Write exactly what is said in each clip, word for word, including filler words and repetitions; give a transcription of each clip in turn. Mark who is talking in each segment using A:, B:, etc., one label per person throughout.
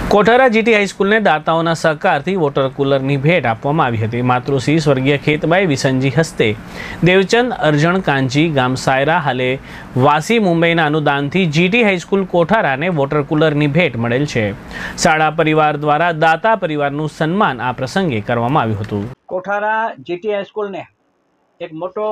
A: Kothara GT high school ने દાતાઓના સહકારથી water કુલરની ભેટ આપવામાં આવી હતી। માતૃશ્રી સ્વર્ગીય ખેતબાઈ વિસનજી હસ્તે દેવચંદ અરજણ કાંજી ગામ સાયરા હાલે વાસી મુંબઈના અનુદાનથી જીટી હાઈસ્કૂલ કોઠારાને વોટર કુલરની ભેટ મળેલ છે। શાળા પરિવાર દ્વારા દાતા પરિવારનું સન્માન આ પ્રસંગે કરવામાં આવ્યું હતું।
B: કોઠારા જીટી હાઈસ્કૂલને એક મોટો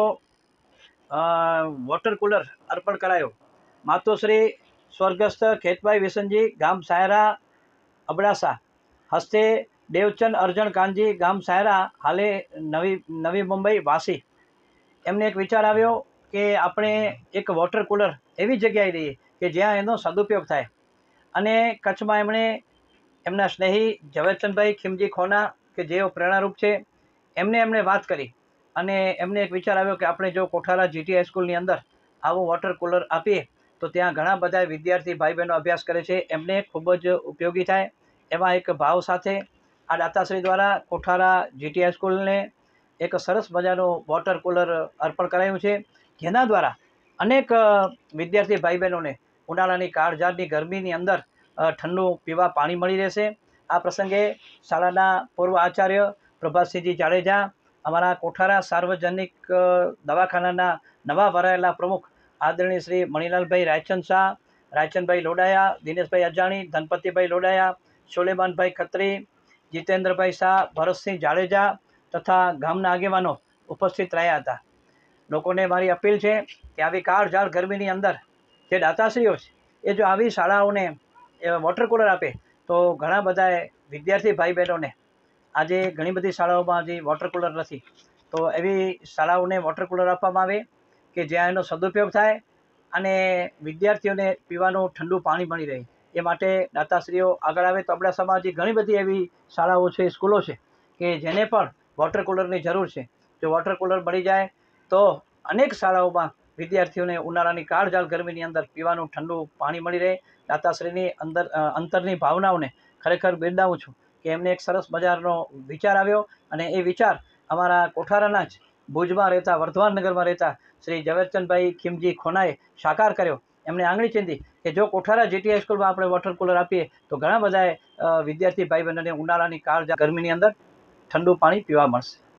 B: વોટર કુલર અર્પણ કરાયો। માતૃશ્રી સ્વર્ગસ્થ ખેતબાઈ વિસનજી ગામ સાયરા અબડાસા હસ્તે દેવચંદ અરજણ કાનજી ગામ સાયરા હાલે નવી નવી મુંબई વાસી એમને એક વિચાર આવ્યો કે આપણે એક વોટર કુલર એવી જગ્યાએ દઈએ કે જ્યાં એનો સદુપયોગ થાય। અને કચ્છમાં એમણે એમના સ્નેહી ઝવેરચંદભાઈ ખીમજી ખોના કે જેઓ પ્રેરણારૂપ છે એમને એમણે વાત કરી અને એમને એક વિચાર આવ્યો કે આપણે જો કોઠારા જીટી હાઈસ્કૂલની અંદર આવું વોટર કુલર આપીએ તો ત્યાં ઘણા બધા વિદ્યાર્થી ભાઈ બહેનો અભ્યાસ કરે છે, એમને ખૂબ જ ઉપયોગી થાય। એવા એક ભાવ સાથે આ દાતાશ્રી દ્વારા કોઠારા જીટી હાઈસ્કૂલને એક સરસ મજાનું વોટર કુલર અર્પણ કરાયું છે, જેના દ્વારા અનેક વિદ્યાર્થી ભાઈ બહેનોને ઉનાળાની કાળઝાળની ગરમીની અંદર ઠંડુ પીવા પાણી મળી રહેશે। આ પ્રસંગે શાળાના પૂર્વ આચાર્ય પ્રભાતસિંહજી જાડેજા, અમારા કોઠારા સાર્વજનિક દવાખાનાના નવા વરાયેલા પ્રમુખ आदरणीय श्री मणिलाल भाई रायचंद शाह, रायचंद भाई लोडाया, दिनेश भाई अजाणी, धनपति भाई लोडाया, सोलेमान भाई खत्री, जितेन्द्र भाई शाह, भरत सिंह जाडेजा तथा गामना आगेवानो उपस्थित रह्या हता। लोकोने मारी अपील है कि आवी काळझाळ गरमीनी अंदर जे दाताश्रीओ छे ए जो आवी शाळाओने वोटर कूलर आपे तो घणा बधा विद्यार्थी भाई बहनोने आजे घणी बधी शाळाओमां हजी वोटर कूलर नथी, तो एवी शाळाओने वोटर कूलर आपवामां आवे कि ज्यां एनो सदुपयोग थाय अने विद्यार्थीओने पीवानुं ठंडू पाणी मळी रहे ए माटे दाताश्रीओ आगळ आवे। तो अबडासामां हजी घणी बधी एवी शाळाओ छे, स्कूलो छे कि जेने पण वोटर कूलरनी जरूर छे। जो वोटर कूलर मळी जाय तो अनेक शाळाओमां विद्यार्थीओने उनाळानी काळझाळ गरमीनी अंदर पीवानुं ठंडू पाणी मळी रहे। दाताश्रीनी अंदर अंतरनी भावनाओने खरेखर बिरदावुं छुं कि एमने एक सरस मजानो विचार आव्यो अने ए विचार अमारा कोठाराना ज भुजमां रहता वर्धमान नगरमां रहता श्री ઝવેરચંદભાઈ ખીમજી ખોનાએ સાકાર કર્યો। એમણે આંગળી ચીંધી કે જો કોઠારા જીટી હાઈસ્કૂલમાં આપણે વોટર કુલર આપીએ તો ઘણા બધા વિદ્યાર્થી ભાઈ બહેનોને ઉનાળાની કાળઝાળ ગરમીની અંદર ઠંડુ પાણી પીવા મળશે।